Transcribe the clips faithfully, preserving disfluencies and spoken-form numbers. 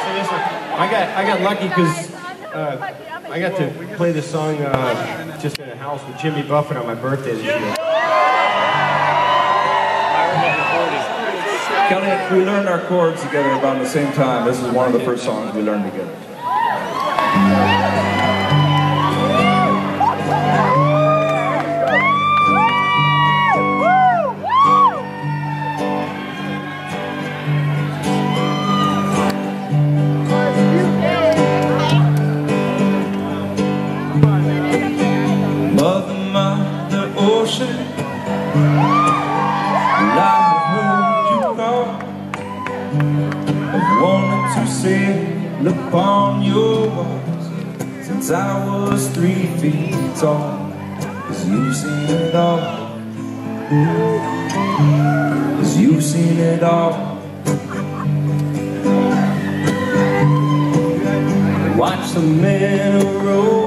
I got I got lucky because uh, I got to play this song uh, just in a house with Jimmy Buffett on my birthday this year. Kelly, we learned our chords together about the same time. This is one of the first songs we learned together. Mother, Mother Ocean, I've heard you call. I've wanted to sail upon your waters since I was three feet tall. 'Cause you've seen it all, 'cause you've seen it all. Watch the men roll.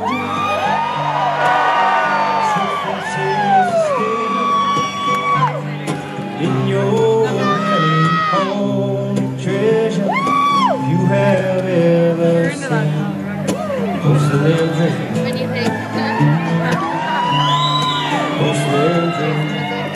In your home treasure, you have ever seen. Most of them drinking. What do you think? Most of them drinking.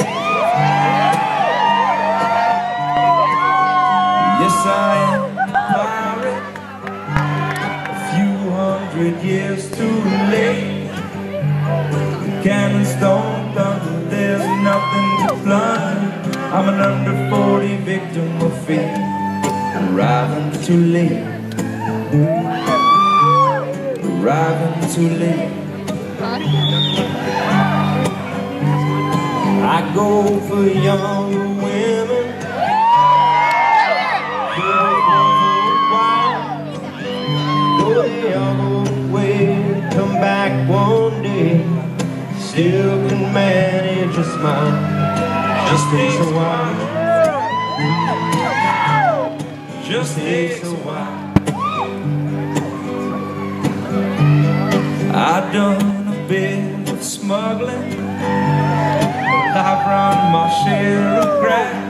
Yes, I am a pirate, a few hundred years too late. The cannons don't thunder, there's nothing to plunder. I'm an under forty victim of fate, arriving too late, arriving too late. I go for younger women, go the other way, come back one day, still can manage a smile. Just takes a while. Just takes a while. I've done a bit of smuggling, I've run my share of grass,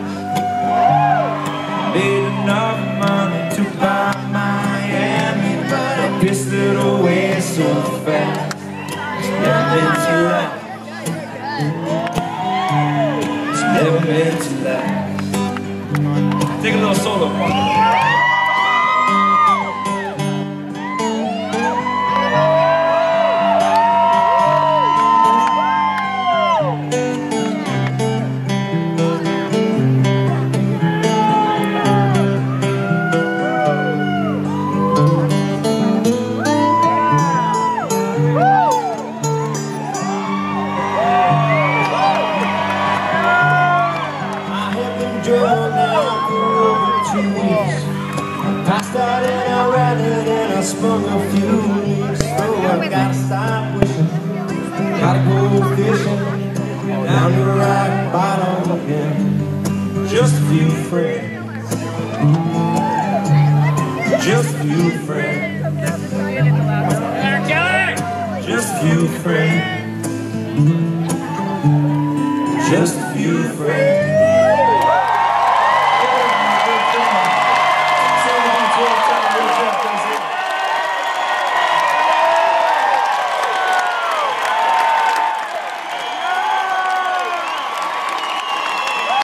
made enough money to buy Miami, but I pissed it away so fast. It's never meant to last. Never meant to last. Take a little solo. Drove down for over two weeks. Passed out and I ran it and I spun a few leaves. So I gotta stop wishing, gotta go fishing down the rock bottom again. Just a few friends, just a few friends, just a few friends, just a few friends.